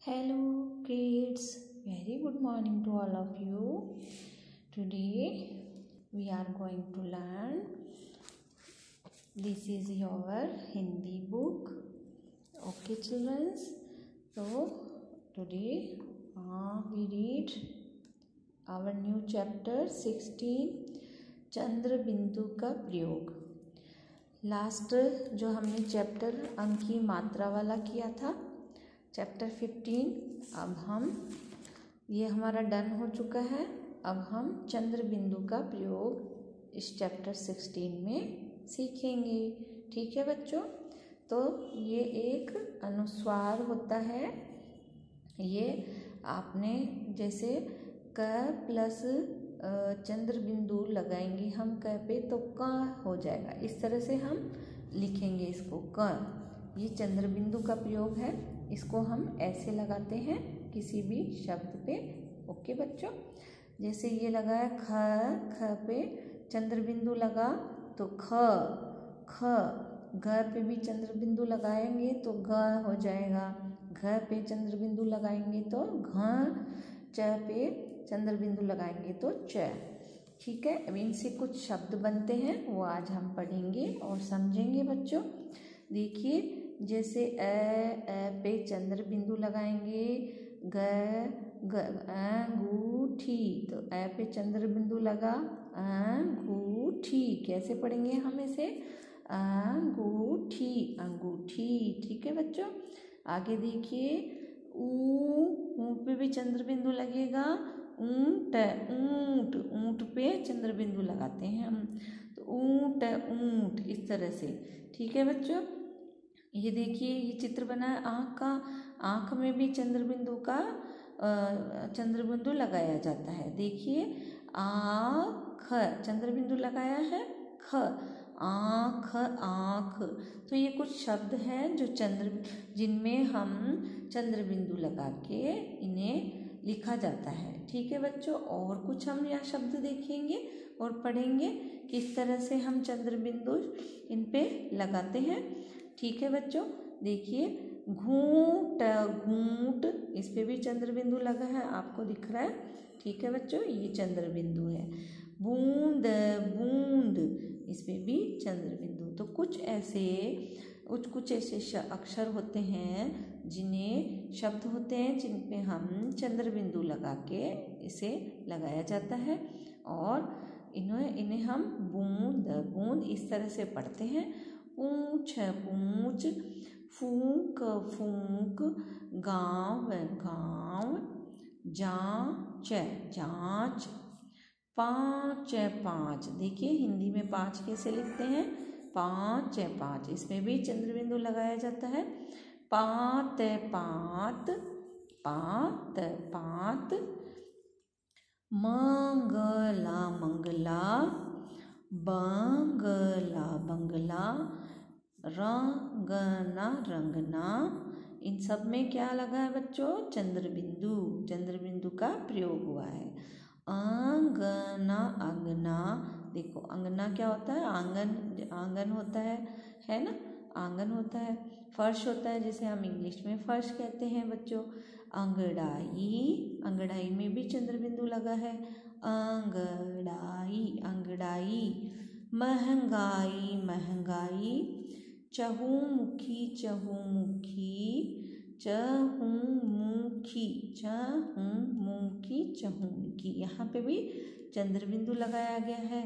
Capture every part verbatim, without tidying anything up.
Hello kids, very good morning to all of you. Today we are going to learn. This is your Hindi book. Okay children. So today uh, we read our new chapter sixteen चंद्र बिंदु का प्रयोग. Last जो हमने chapter अंक की मात्रा वाला किया था चैप्टर फिफ्टीन, अब हम ये हमारा डन हो चुका है. अब हम चंद्र बिंदु का प्रयोग इस चैप्टर सिक्सटीन में सीखेंगे. ठीक है बच्चों. तो ये एक अनुस्वार होता है. ये आपने जैसे क प्लस चंद्र बिंदु लगाएंगे हम क पे तो क हो जाएगा. इस तरह से हम लिखेंगे इसको क. ये चंद्र बिंदु का प्रयोग है. इसको हम ऐसे लगाते हैं किसी भी शब्द पे. ओके बच्चों. जैसे ये लगाया ख, ख पे चंद्र बिंदु लगा तो ख ख. घ पे भी चंद्र बिंदु लगाएंगे तो ग हो जाएगा. घ पे चंद्र बिंदु लगाएंगे तो घ. च पे चंद्र बिंदु लगाएंगे तो च. ठीक है. अब इनसे कुछ शब्द बनते हैं वो आज हम पढ़ेंगे और समझेंगे बच्चों. देखिए जैसे अ अ पे चंद्र बिंदु लगाएंगे ग ग अंगूठी तो अ पे चंद्र बिंदु लगा अंगूठी. कैसे पढ़ेंगे हम इसे? अंगूठी अंगूठी. ठीक है बच्चों. आगे देखिए ऊ ऊ पे भी चंद्र बिंदु लगेगा. ऊंट ऊंट ऊंट पे चंद्र बिंदु लगाते हैं हम तो ऊंट ऊंट. इस तरह से. ठीक है बच्चों. ये देखिए ये चित्र बना है आँख का. आँख में भी चंद्र बिंदु का चंद्र बिंदु लगाया जाता है. देखिए आँख चंद्र बिंदु लगाया है ख. आँख आँख. तो ये कुछ शब्द हैं जो चंद्र जिनमें हम चंद्र बिंदु लगा के इन्हें लिखा जाता है. ठीक है बच्चों. और कुछ हम यह शब्द देखेंगे और पढ़ेंगे किस तरह से हम चंद्र बिंदु इन पे लगाते हैं. ठीक है बच्चों. देखिए घूंट घूंट. इस पे भी चंद्र बिंदु लगा है आपको दिख रहा है. ठीक है बच्चों. ये चंद्र बिंदु है. बूंद बूंद. इस पे भी चंद्र बिंदु. तो कुछ ऐसे कुछ कुछ ऐसे अक्षर होते हैं जिन्हें शब्द होते हैं जिन पे हम चंद्र बिंदु लगा के इसे लगाया जाता है और इन्हें इन्हें हम बूंद बूंद इस तरह से पढ़ते हैं. पूंछ पूंछ. फूंक फूंक. गाँव गाँव. जांच जांच. पाँच पाँच. देखिए हिंदी में पाँच कैसे लिखते हैं. पाँच पाँच. इसमें भी चंद्र बिंदु लगाया जाता है. पात पात. पात पात. मंगला मंगला. बंगला बंगला. रंगना रंगना. इन सब में क्या लगा है बच्चों? चंद्र बिंदु. चंद्र बिंदु का प्रयोग हुआ है. अंगना अंगना. देखो अंगना क्या होता है? आंगन आंगन होता है है ना. आंगन होता है. फर्श होता है जिसे हम इंग्लिश में फर्श कहते हैं बच्चों. अंगड़ाई. अंगड़ाई में भी चंद्र बिंदु लगा है. अंगड़ाई अंगड़ाई. महंगाई महंगाई. चहुमुखी चहुमुखी. चहुमुखी चहुमुखी चहुमुखी. यहाँ पे भी चंद्र बिंदु लगाया गया है.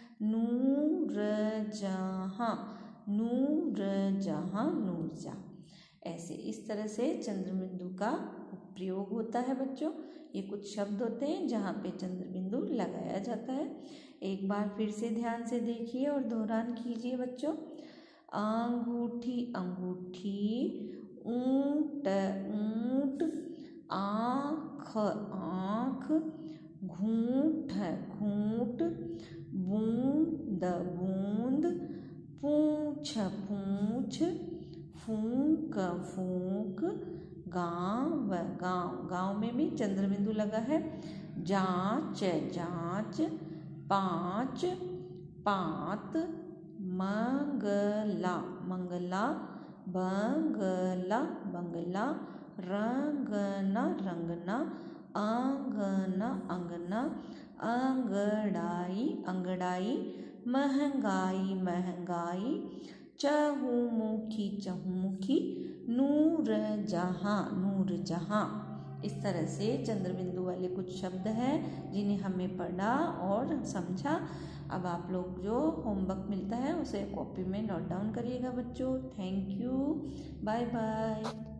नूरजहां नूरजहां नूरजहां. ऐसे इस तरह से चंद्र बिंदु का प्रयोग होता है बच्चों. ये कुछ शब्द होते हैं जहाँ पे चंद्र बिंदु लगाया जाता है. एक बार फिर से ध्यान से देखिए और दोहरान कीजिए बच्चों. अंगूठी अंगूठी. ऊंट ऊंट. आँख आँख. घूंट घूंट. बूंद बूंद. पूंछ पूंछ. फूंक फूंक. गाँव गाँव. गाँव में भी चंद्र बिंदु लगा है. जांच जांच. पाँच पात. मंगला मंगला. बंगला बंगला. रंगना रंगना, आंगना अंगना, अंगड़ाई अंगड़ाई, महंगाई महंगाई, चहुमुखी चहुमुखी, नूर जहाँ नूर जहाँ। इस तरह से चंद्र बिंदु वाले कुछ शब्द हैं जिन्हें हमें पढ़ा और समझा। अब आप लोग जो होमवर्क मिलता है उसे कॉपी में नोट डाउन करिएगा बच्चों। Thank you, bye bye.